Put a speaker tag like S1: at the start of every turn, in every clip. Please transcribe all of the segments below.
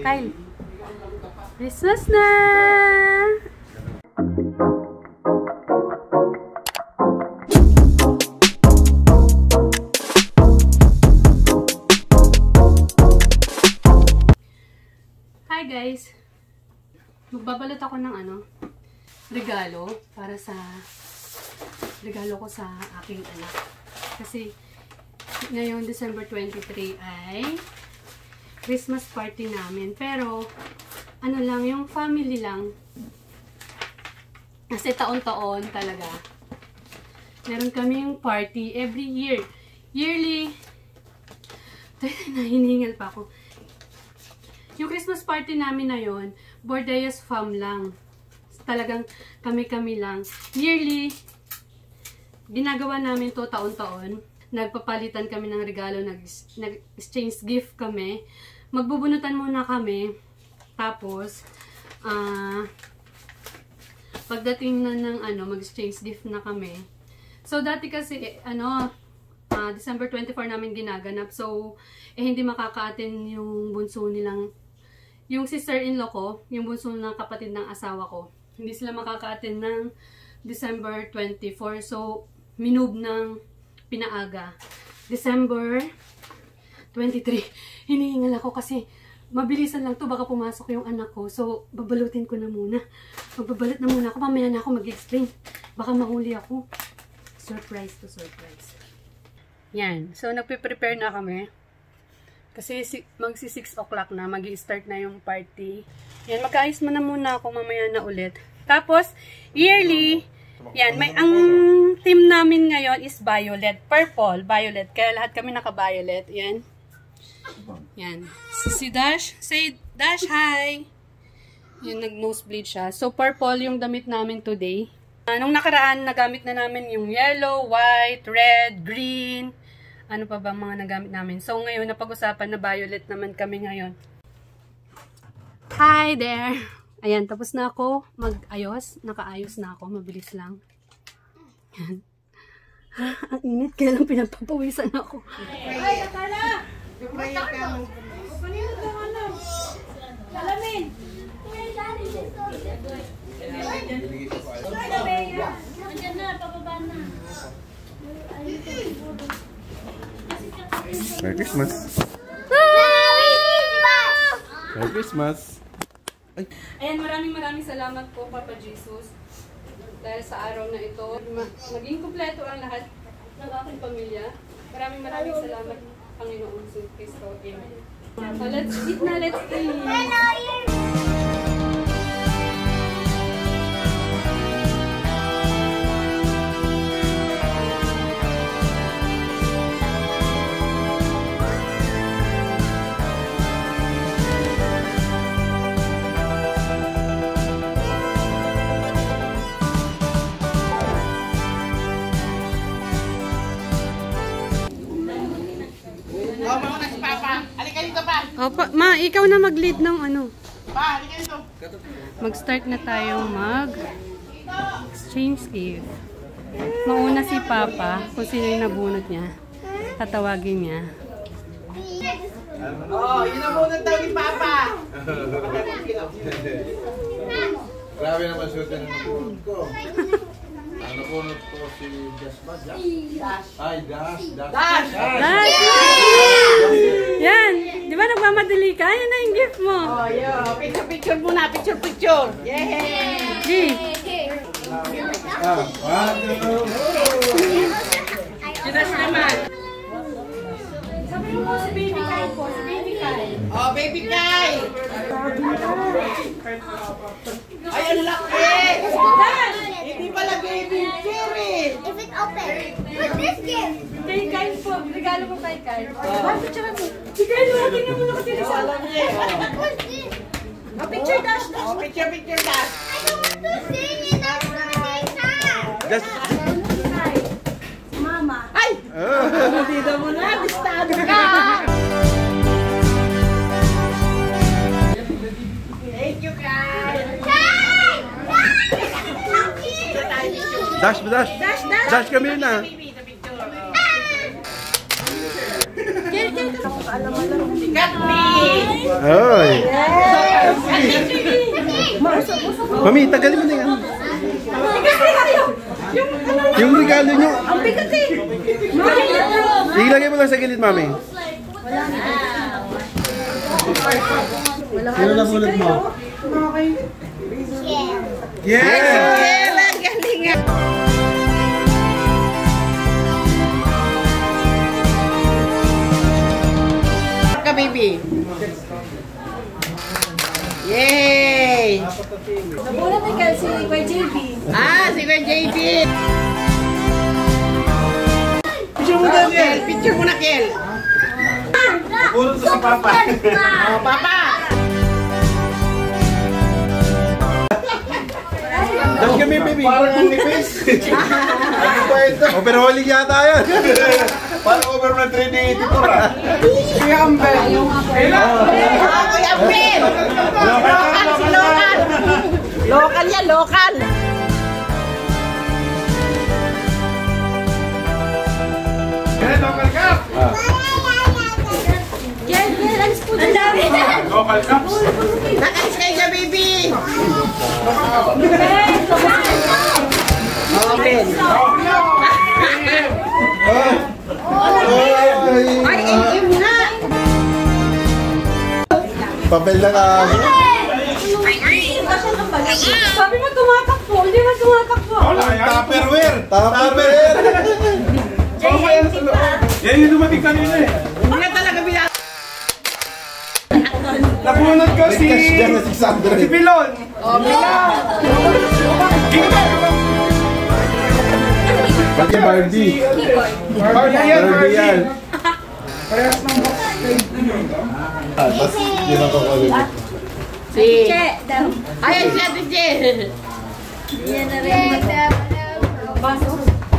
S1: Kyle. Christmas na! Hi guys! Magbabalot ako ng regalo para sa regalo ko sa aking anak. Kasi ngayon December 23 ay Christmas party namin. Pero ano lang, yung family lang. Kasi taon-taon talaga. Meron kami yung party every year. Yearly. Nahiningal pa ako. Yung Christmas party namin na yun, BORDEOS fam lang. Talagang kami-kami lang. Yearly, ginagawa namin to taon-taon. Nagpapalitan kami ng regalo, nag-exchange gift kami. Magbubunutan muna kami. Tapos, pagdating na ng mag-exchange gift na kami. So, dati kasi, December 24 namin ginaganap. So, hindi makaka-atin yung bunso nilang, yung sister-in-law ko, yung bunso ng kapatid ng asawa ko. Hindi sila makaka-atin ng December 24. So, minove ng pinaaga. December 23. Hinihingal ako kasi mabilisan lang to, baka pumasok yung anak ko. So, babalutin ko na muna. Magbabalot na muna ako. Mamaya na ako mag-explain. Baka mahuli ako. Surprise to surprise. Yan. So, nagpe-prepare na kami. Kasi magsi 6 o'clock na. Mag-i-start na yung party. Yan. Mag-ayos mo na muna ako. Mamaya na ulit. Tapos, yearly, yan. Ang theme namin ngayon is violet. Purple. Violet. Kaya lahat kami naka-violet. Yan. Yan. Si Dash. Say, Dash, hi! Yan, nag-nosebleed siya. So, purple yung damit namin today. Nung nakaraan, nagamit na namin yung yellow, white, red, green. Ano pa ba mga nagamit namin? So, ngayon, napag-usapan na violet naman kami ngayon. Hi there! Ayan, tapos na ako mag-ayos. Nakaayos na ako. Mabilis lang. Yan. Ang init. Kaya lang pinapapawisan ako.
S2: Ay, akala! Kanino ka Alamin! Andiyan na, pababa na.
S3: Merry Christmas! Merry Christmas!
S1: Ayan, maraming salamat po, Papa Jesus. Dahil sa araw na ito, maging kumpleto ang lahat ng aking pamilya. Maraming salamat, Panginoon sa Kristo. Amen. So, let's eat na, let's eat! Opo, ma, ikaw na mag-lead ng
S2: Pa, halika dito.
S1: Mag-start na tayong mag-exchange gift. Mauna si Papa, kung sino yung nabunot niya. Tatawagin niya.
S2: Oh, yun ang bunot daw ni Papa.
S3: Grabe naman suot na nabunot ko. Ang nabunot ko si Dash ba? Dash? Ay, Dash!
S1: Dash! Yan! Di ba nagmamadali ka? Yan na yung gift mo.
S2: Oh, yo. Picture muna. Picture. Yay!
S1: G!
S2: Dash naman.
S1: Sabi mo si Baby Kai po. Si Baby Kai.
S2: Oh, Baby Kai! Ay, ang laki! Hindi pala Baby Cherry!
S4: If it's open, what's this gift?
S1: Kay Kai po. Regalo mo kay Kai. Picture mo. Si Kai, tingnan mo na kasi sa
S2: Alam niya.
S4: What's this?
S2: Oh, picture Dash. Oh, picture Dash.
S4: I don't want to sing it. I want to make that.
S1: Mama.
S2: Ay! Dito mo na. Bistado ka. Thank you, Kai.
S3: Dash! Dash kami na!
S2: Sikat me!
S5: Ay. Mami, tagalin mo na yan. Yung regalo nyo.
S2: Ang bigat eh.
S5: Ilagay mo lang sa gilid, Mami. Sino na bulot mo? Yes!
S2: Ang galing nga. Ka, baby. Yay!
S4: Nabulat na kasi si Kuya JB.
S2: Si Kuya JB. Picture mo na, Kel. Picture mo na, Kel.
S3: Pulot to si Papa.
S2: Oh, Papa.
S5: Dami kami, baby.
S3: Parang ang nipis. Ano ba ito?
S5: Overhauling yata yan.
S3: Parang over na 3D editor ah.
S2: Kuya Ambel. Kuya Ambel. Local, si local. Local yan, local.
S3: Yan, local cup.
S4: Yan, alis po. Ang dami.
S3: Local cups.
S2: Nakalis kayo dyan, baby. Ay, im nga.
S5: Papel na ka.
S1: Sabi mo tumatakbo, hindi mo tumatakbo.
S3: Tupperware.
S5: Tupperware.
S3: Yan yung dumating kanina eh.
S2: Hindi na talaga binasa.
S3: Napunod ko si...
S5: Cash dyan na si Sandra.
S3: Si Pilon.
S5: Ba't yung Barbie? Barbie yan.
S3: Parehas ng box.
S5: Tapos, yun ang kukulit.
S2: Si...
S4: Che, daw.
S2: Ayan si Ate Che.
S4: Yan na rin. Baso.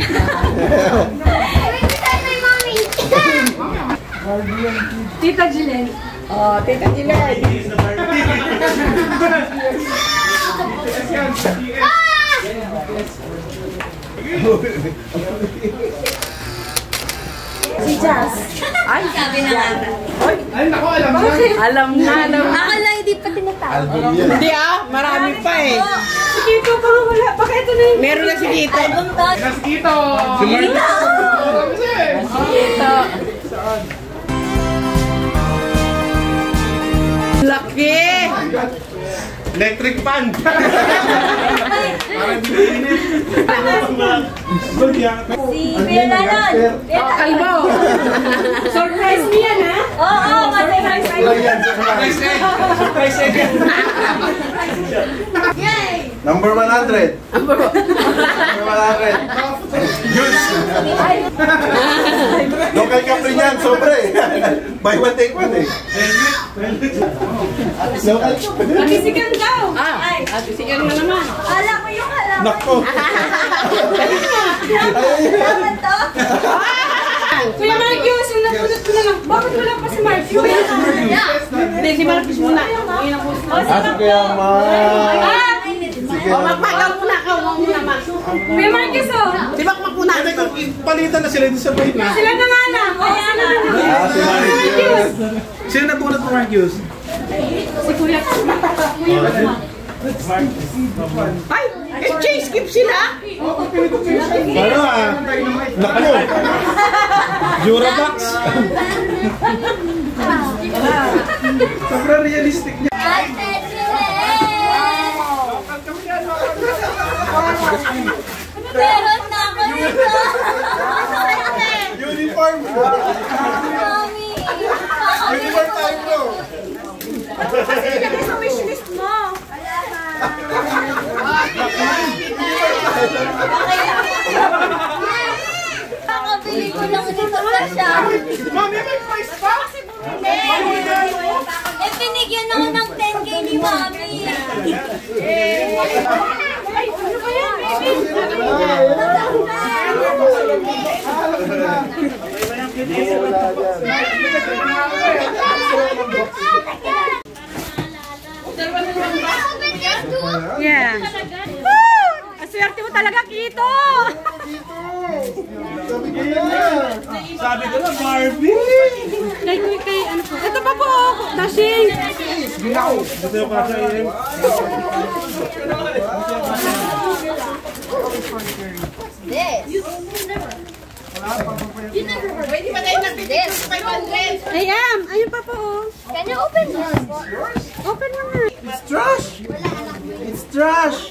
S4: Tita Jilen.
S2: Oh, Tita Jilen.
S4: Si Jazz.
S2: Ay,
S4: Sabi na nga.
S3: Ay, naku, alam na.
S2: alam na, alam na.
S4: Ako lang hindi pa tinatawag.
S5: Album yan.
S2: Hindi marami pa eh.
S1: Si Kiko pa nga wala. Baka ito na yung...
S2: Meron na si Tito.
S4: Album to.
S3: Naskito.
S2: Tito. Laki!
S3: Electric fan. Parang biniinit.
S4: Si Kuya Lanon.
S2: Kalbo!
S1: Surprise mo yan, ha?
S4: Oo, surprise.
S3: Surprise egg.
S4: Yay!
S5: Number 100. Number 100. Local cup rin yan, sobre. Buy one, take one eh. Local cup.
S1: Magisigan daw.
S2: Ay, ate sigan na naman.
S4: Hala ko yung alam.
S5: Nako.
S4: Dapat to.
S1: Kuya Marcus, yung napunod ko na lang. Bakit wala pa si Marcus?
S2: Hindi, si Marcus muna. Yun ang puso.
S5: Ate kaya
S2: O, magpagaw muna ka. Huwag muna, ma.
S1: Kuya Marcus, oh.
S2: Di ba muna?
S3: Palitan na sila dito sa bait na.
S1: Sila na nga lang. Oh, sila na lang.
S5: Ate Marcus.
S3: Sino nabunot mo, Marcus?
S1: Si Kuya.
S2: Ay, exchange gift sila.
S5: Ano Naku. Jurabox.
S3: Sobrang realistic niya.
S4: Meron na ako nito.
S5: Uniform.
S4: Mami.
S5: Uniform tayo bro.
S1: Ilagay sa wishlist mo.
S4: Kakabili ko lang dito sa shop.
S3: Mami, may price pa?
S4: Eh, pinigyan ako ng 10K ni Mami.
S1: Ay, ano ba yan, baby? Yeah.
S2: swerte mo talaga, Kito!
S5: Sabi ko na, Barbie!
S1: Kay, ano po? Ito pa po! Dashing!
S5: Gusto yung pasa yun.
S2: Pwede ba tayo nagpipicture sa 500?
S1: Ayam! Ayun pa po!
S4: Can you open this?
S1: Open mo nga!
S5: It's trash! It's trash!